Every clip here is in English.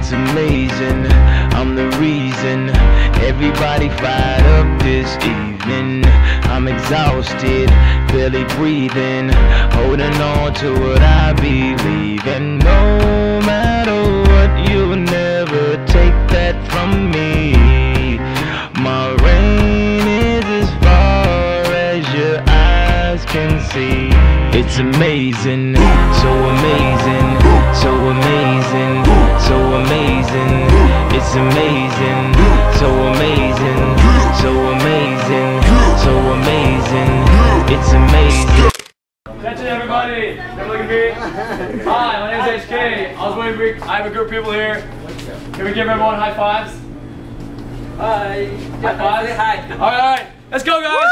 It's amazing, I'm the reason everybody fired up this evening. I'm exhausted, barely breathing, holding on to what I believe in. No matter what, you'll never take that from me. My reign is as far as your eyes can see. It's amazing, so amazing, so amazing, so amazing. It's amazing, so amazing, so amazing, so amazing. It's amazing. Attention everybody, come look at me. Hi, my name is HK. I have a group of people here. Can we give everyone high fives? Hi. High fives? Hi. Alright, let's go guys!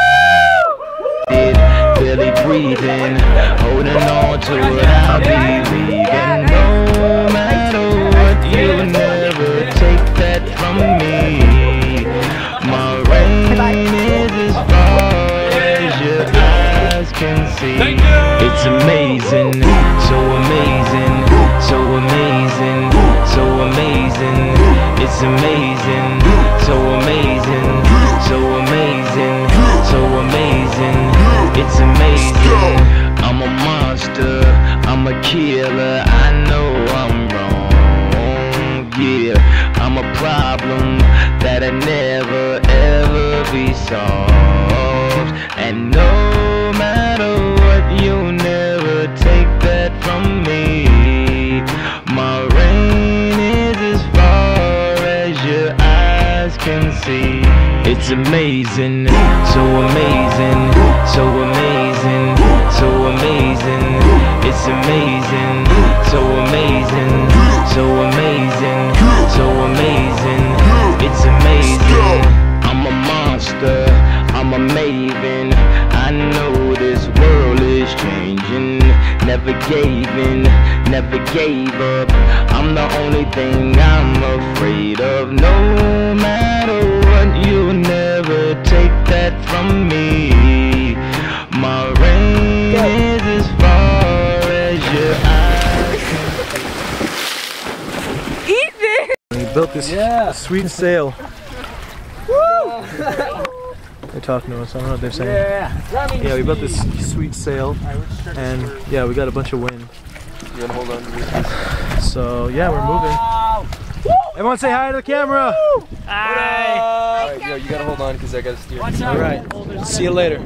Barely breathing, holding on to what I believe in. No matter what, you'll never take that from me. My reign is as far as your eyes can see. It's amazing, so amazing, so amazing, so amazing. It's amazing, so amazing, so amazing, so amazing. It's amazing. I'm a monster, I'm a killer. I know I'm wrong, yeah. I'm a problem that'll never ever be solved. And no matter what, you'll never take that from me. My reign is as far as your eyes can see. It's amazing, so amazing, so amazing, so amazing. It's amazing, so amazing, so amazing, so amazing. It's amazing. I'm a monster, I'm a maven. I know this world is changing. Never gave in, never gave up. I'm the only thing I'm afraid of. No matter what, you'll never take that from me. My reign is as far as your eyes. Eat this! We built this sweet sail. Woo! They're talking to us, I don't know what they're saying. Yeah, we built this sweet sail, and yeah, we got a bunch of wind. You gotta hold on to this. So yeah, we're moving. Everyone say hi to the camera! Hi! Alright, yo, you gotta hold on because I gotta steer. Alright, see you later.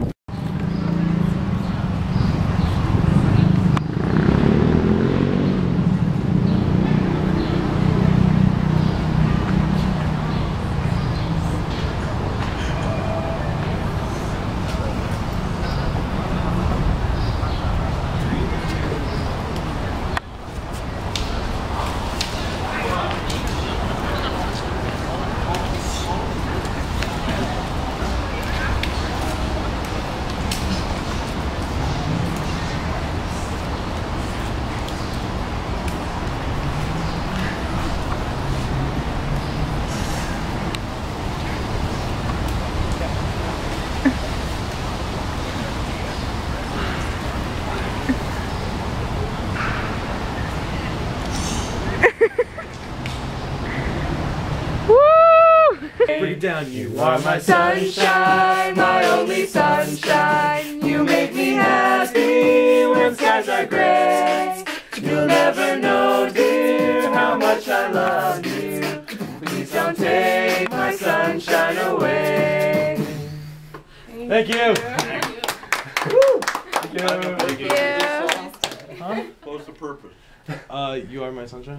Bring it down. You are my sunshine, my only sunshine. You make me happy when skies are gray. You'll never know, dear, how much I love you. Please don't take my sunshine away. Thank you. Thank you. Thank you. Huh? What's the purpose? You are my sunshine.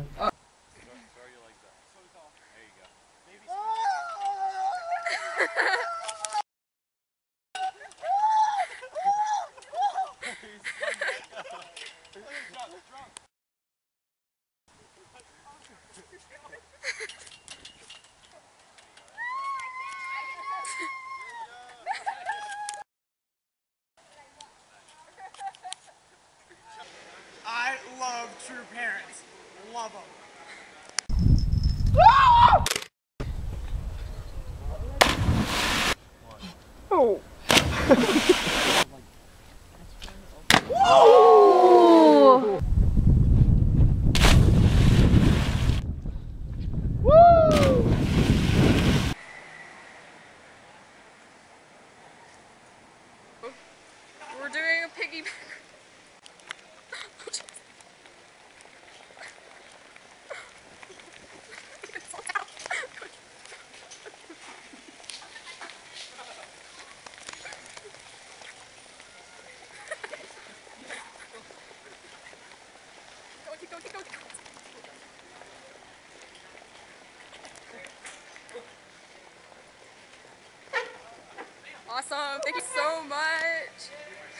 I love true parents. Love them. Oh. We're doing a piggyback. Awesome, thank you so much.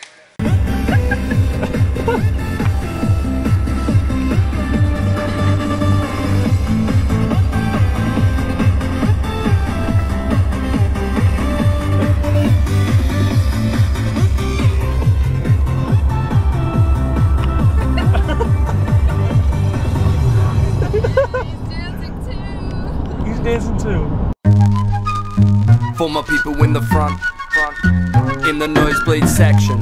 He's dancing too. For my people in the front, in the nosebleed section.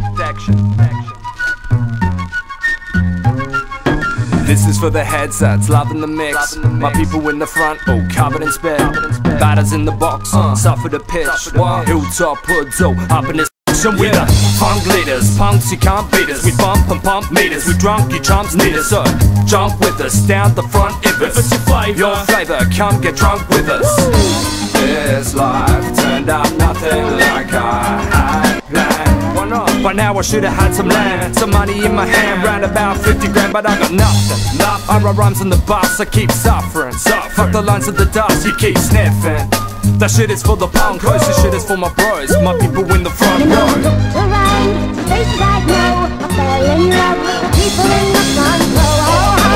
This is for the headsets, loving the mix. My people in the front, all covered in spit. Batters in the box, suffer the pitch. Hilltop hoods, up in this with the funk leaders. Punks, you can't beat us. We bump and pump meters. We drunk, you chumps need us. So jump with us, down the front if it's your flavor, come get drunk with us. This life turned out nothing like I had planned. Why not? By now I should've had some land, some money in my hand, round about 50 grand, but I got nothing. I write rhymes on the bus, I keep suffering. Fuck the lines of the dust, you keep sniffing. That shit is for the punkos, this shit is for my bros, my people in the front row. You know I looked around, faces I know, I fell in love with the people in the front row.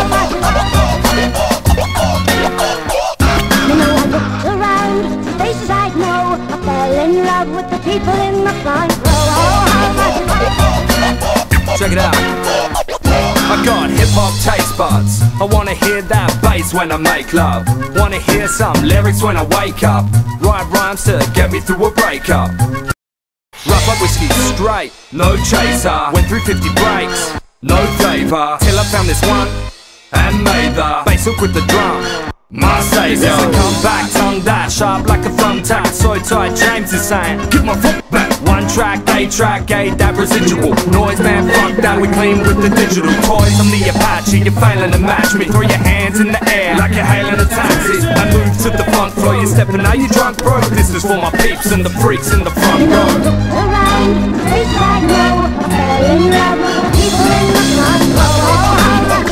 You know I looked around, faces I know, I fell in love with the people in the front row. Check it out. I got hip-hop taste buds. I wanna hear that bass when I make love. Wanna hear some lyrics when I wake up. Write rhymes to get me through a breakup. Rough up whiskey straight, no chaser. Went through 50 breaks, no flavor. Till I found this one and made the bass hook with the drum. My savior. This is a comeback, tongue that sharp like a thumbtack. So tight, James is saying, give my foot back. One track, A-track, A, that residual noise, man, fuck that, we clean with the digital toys. I'm the Apache, you're failing to match me. Throw your hands in the air like you're hailing a taxi. I move to the funk floor, you're stepping, now you drunk, bro. This is for my peeps and the freaks in the front row. Around, faces I know, I fell in love with the people in the front row.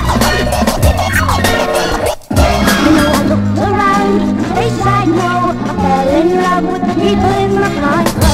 You know I looked around, faces I know, I fell in love with the people in the front row.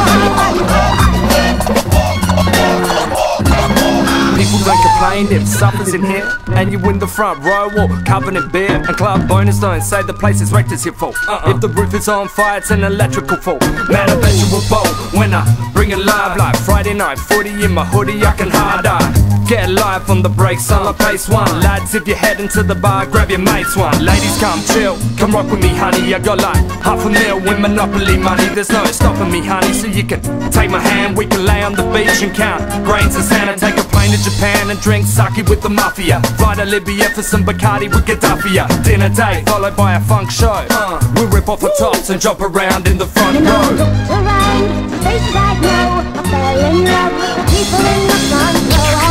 People don't complain if supper's in here and you in the front row or covered in beer. And club bonus don't say the place is wrecked, it's your fault. If the roof is on fire, it's an electrical fault. Man, I bet you will bowl when I bring it live like Friday night footy in my hoodie, I can hard eye. Get live on the breaks, on like pace one. Lads, if you're heading to the bar, grab your mates one. Ladies, come chill, come rock with me, honey. I got like $500,000 in Monopoly money. There's no stopping me, honey, so you can take my hand. We can lay on the beach and count grains of sand and take a plane to Japan and drink sake with the mafia. Fly to Libya for some Bacardi with Gaddafi. Dinner date followed by a funk show. We'll rip off the tops and jump around in the front row. Around, faces I know, I fell in love with the people in the front row.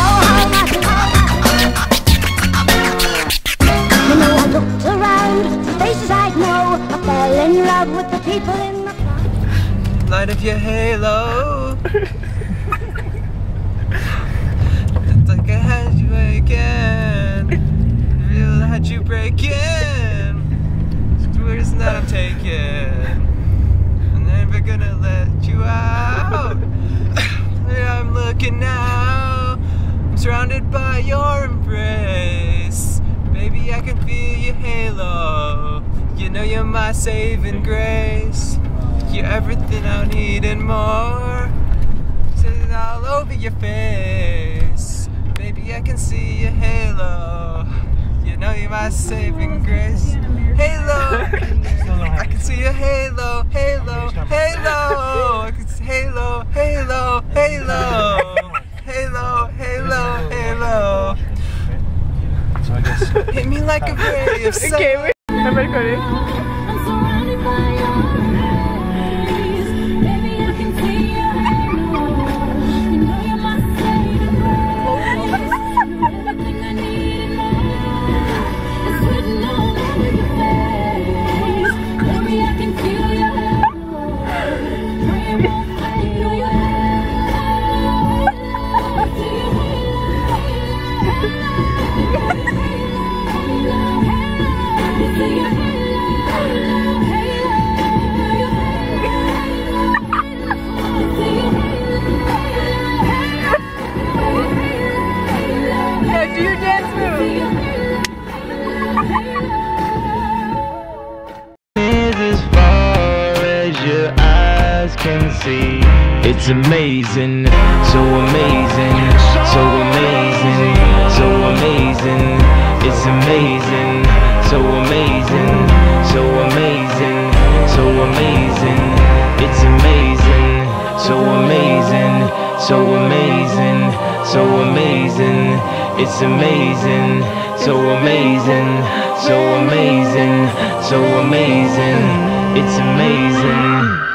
You know I looked around, faces I know, I fell in love with the people in the front. Light of your halo. It's like I had you again. Real had you breaking. Words that I'm taking. I'm never gonna let you out. I'm looking now. I'm surrounded by your embrace. Baby, I can feel your halo. You know you're my saving grace. You're everything I need and more. Sitting all over your face. Baby, I can see your halo. You know you're my saving grace. Halo. I can see your halo, halo, halo. I can see halo, halo, halo. Halo, halo, halo. So I guess. Hit me like a ray of sun. Okay, I'm recording. I'm surrounded by your rays. Baby, I can see your halo. You It's amazing, so amazing, so amazing, so amazing. It's amazing, so amazing, so amazing, so amazing. It's amazing, so amazing, so amazing, so amazing. It's amazing, so amazing, so amazing, so amazing. It's amazing.